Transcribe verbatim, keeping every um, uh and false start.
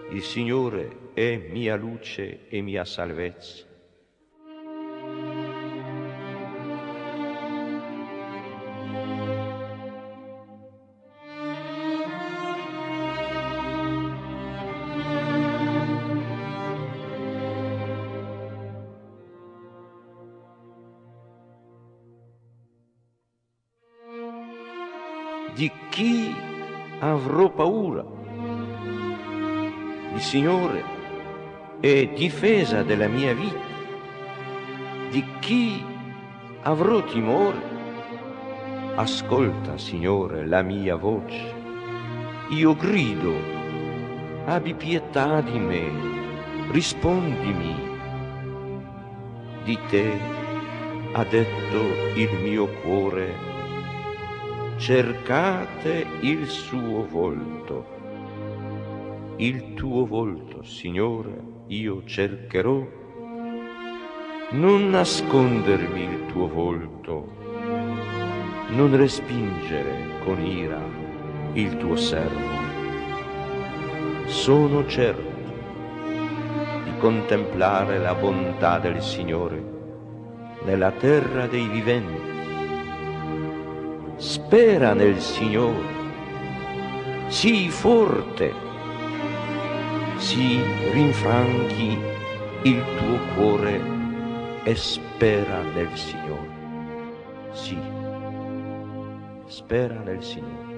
Il Signore è mia luce e mia salvezza. Di chi avrò paura? Il Signore è difesa della mia vita. Di chi avrò timore? Ascolta, Signore, la mia voce. Io grido, abbi pietà di me, rispondimi. Di te ha detto il mio cuore, cercate il suo volto. Il tuo volto, Signore, io cercherò. Non nascondermi il tuo volto, non respingere con ira il tuo servo. Sono certo di contemplare la bontà del Signore nella terra dei viventi. Spera nel Signore, sii forte, si rinfranchi il tuo cuore e spera nel Signore. Sì, spera nel Signore.